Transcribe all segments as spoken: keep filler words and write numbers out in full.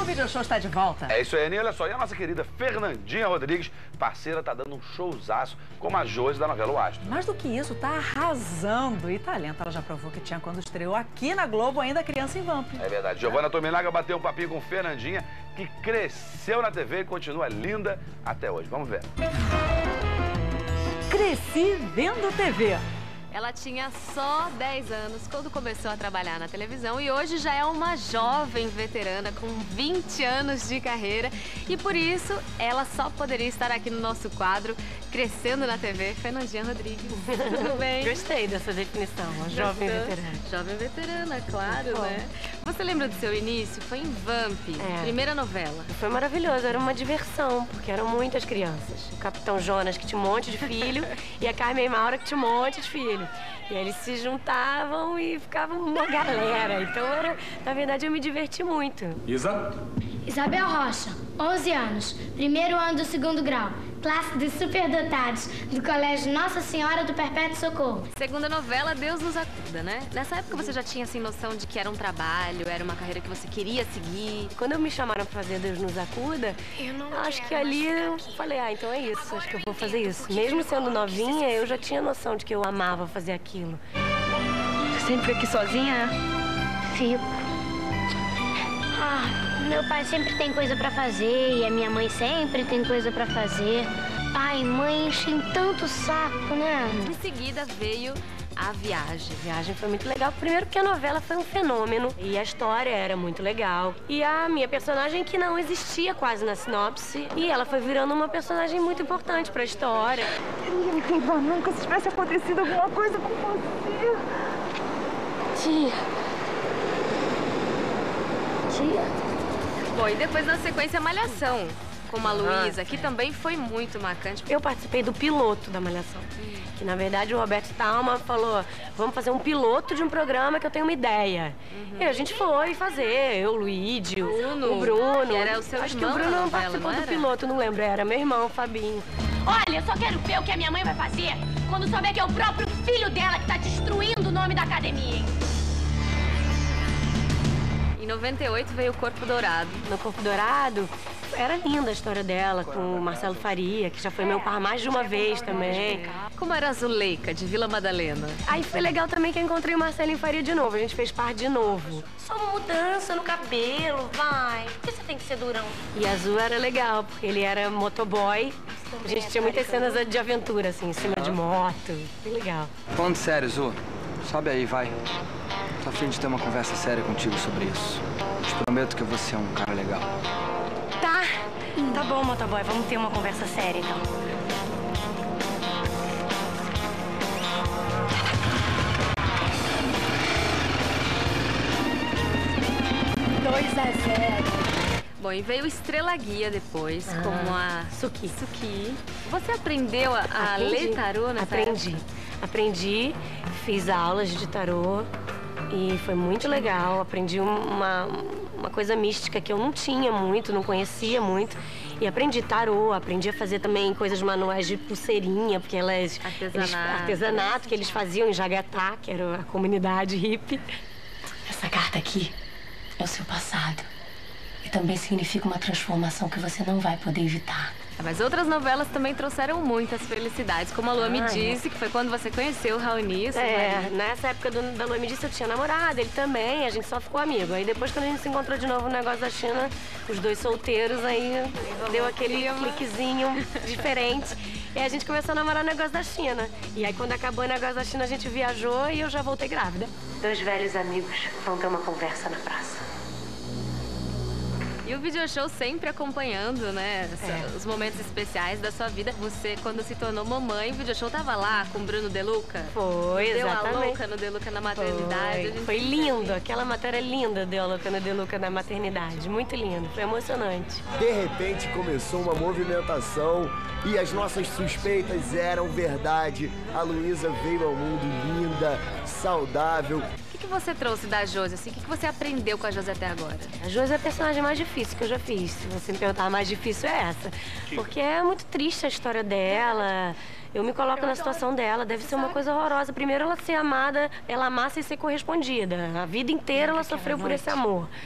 O Video Show está de volta. É isso aí, Aninha. Olha só, e a nossa querida Fernandinha Rodrigues, parceira, tá dando um showzaço como a Josi da novela O Astro. Mais do que isso, tá arrasando. E talento ela já provou que tinha quando estreou aqui na Globo, ainda criança em Vamp. É verdade. Giovanna Tominaga bateu um papinho com Fernandinha, que cresceu na T V e continua linda até hoje. Vamos ver. Cresci vendo T V. Ela tinha só dez anos quando começou a trabalhar na televisão e hoje já é uma jovem veterana com vinte anos de carreira. E por isso, ela só poderia estar aqui no nosso quadro Crescendo na T V, Fernandinha Rodrigues. Tudo bem? Gostei dessa definição, uma jovem veterana. Jovem veterana, claro, né? Você lembra do seu início? Foi em Vamp, É. primeira novela. Foi maravilhoso, era uma diversão, porque eram muitas crianças. O Capitão Jonas, que tinha um monte de filho, e a Carmen Maura, que tinha um monte de filho. E aí eles se juntavam e ficavam uma galera. Então, era, na verdade, eu me diverti muito. Isa? Isabel Rocha, onze anos, primeiro ano do segundo grau, classe de superdotados do Colégio Nossa Senhora do Perpétuo Socorro. Segunda novela, Deus nos acuda, né? Nessa época você já tinha, assim, noção de que era um trabalho, era uma carreira que você queria seguir? Quando me chamaram pra fazer Deus nos acuda, Eu não acho que ali eu falei, ah, então é isso, acho que eu vou fazer isso. Mesmo sendo novinha, eu já tinha noção de que eu amava fazer aquilo. Você sempre fica aqui sozinha? Fico. Ah, meu pai sempre tem coisa pra fazer e a minha mãe sempre tem coisa pra fazer. Pai e mãe enchem tanto o saco, né? Em seguida veio A Viagem. A viagem foi muito legal, primeiro porque a novela foi um fenômeno e a história era muito legal. E a minha personagem que não existia quase na sinopse e ela foi virando uma personagem muito importante pra história. Eu não ia me queimar nunca se tivesse acontecido alguma coisa com você. Tia. Tia. Bom, e depois na sequência Malhação, com a Luísa, que sim. também foi muito marcante. Eu participei do piloto da Malhação. Que, na verdade, o Roberto Talma falou, vamos fazer um piloto de um programa que eu tenho uma ideia. Uhum. E a gente foi fazer, eu, o Luíde, Bruno, o Bruno. que era o seu Acho irmão que o Bruno na não novela, participou não do era? piloto, não lembro, era meu irmão, o Fabinho. Olha, eu só quero ver o que a minha mãe vai fazer quando souber que é o próprio filho dela que tá destruindo o nome da academia, hein? Em noventa e oito veio o Corpo Dourado. No Corpo Dourado, era linda a história dela, com o Marcelo Faria, que já foi meu par mais de uma vez também. Como era a Zuleika, de Vila Madalena? Aí foi legal também que eu encontrei o Marcelinho Faria de novo, a gente fez par de novo. Só uma mudança no cabelo, vai. Por que você tem que ser durão? E Azul era legal, porque ele era motoboy. A gente tinha muitas cenas de aventura, assim, em cima de moto. Foi legal. Falando sério, Zu, sobe aí, vai. Tô a fim de ter uma conversa séria contigo sobre isso. Te prometo que você é um cara legal. Tá. Tá bom, motoboy, vamos ter uma conversa séria, então. dois a zero. Bom, e veio Estrela Guia depois, Ah, como a Suki. Suki. Você aprendeu a, a ler tarô nessa Aprendi. época? Aprendi, fiz aulas de tarô e foi muito legal. Aprendi uma, uma coisa mística que eu não tinha muito, não conhecia muito. E aprendi tarô, aprendi a fazer também coisas manuais de pulseirinha, porque elas... Artesanato. Eles, artesanato que eles faziam em Jagatá, que era a comunidade hippie. Essa carta aqui é o seu passado. E também significa uma transformação que você não vai poder evitar. Mas outras novelas também trouxeram muitas felicidades, como a Lua Me Ah, Disse, que foi quando você conheceu o Raoni, seu É, marido. nessa época do, da Lua Me Disse eu tinha namorado, ele também, a gente só ficou amigo. Aí depois quando a gente se encontrou de novo no negócio da China, os dois solteiros, aí deu aquele cliquezinho diferente. E aí a gente começou a namorar o negócio da China. E aí quando acabou o negócio da China a gente viajou e eu já voltei grávida. Dois velhos amigos vão ter uma conversa na praça. E o Video Show sempre acompanhando, né, É. os momentos especiais da sua vida. Você, quando se tornou mamãe, o Video Show tava lá com o Bruno De Luca. Foi, Deu a exatamente. louca no De Luca na maternidade. a Foi, gente foi fica lindo, aquela matéria linda deu a louca no De Luca na maternidade. Muito lindo, foi emocionante. De repente começou uma movimentação e as nossas suspeitas eram verdade. A Luísa veio ao mundo linda, saudável. O que, que você trouxe da Josi, assim? O que, que você aprendeu com a Josi até agora? A Josi é a personagem mais difícil que eu já fiz. Se você me perguntar, a mais difícil é essa. Porque é muito triste a história dela. Eu me coloco na situação dela. Deve ser uma coisa horrorosa. Primeiro, ela ser amada, ela amar sem ser correspondida. A vida inteira ela sofreu por esse amor.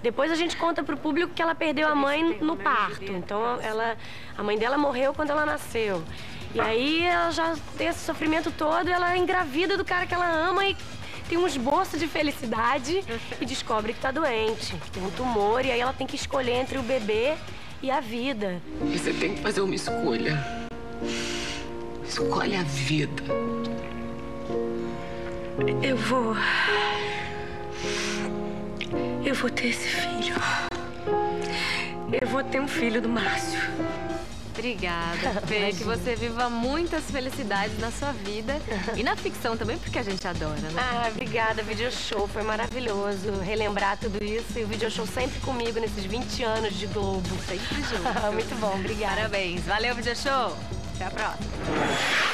Depois a gente conta pro público que ela perdeu a mãe no parto. Então ela, a mãe dela morreu quando ela nasceu. E aí ela já tem esse sofrimento todo, ela é engravida do cara que ela ama e tem um esboço de felicidade e descobre que tá doente, que tem um tumor, e aí ela tem que escolher entre o bebê e a vida. Você tem que fazer uma escolha. Escolhe a vida. Eu vou... Eu vou ter esse filho. Eu vou ter um filho do Márcio. Obrigada, Fê. Que você viva muitas felicidades na sua vida e na ficção também, porque a gente adora, né? Ah, obrigada. O video show foi maravilhoso. Relembrar tudo isso. E o video show sempre comigo nesses vinte anos de Globo. Sempre junto. Muito bom, obrigada. Parabéns. Valeu, video show. Até a próxima.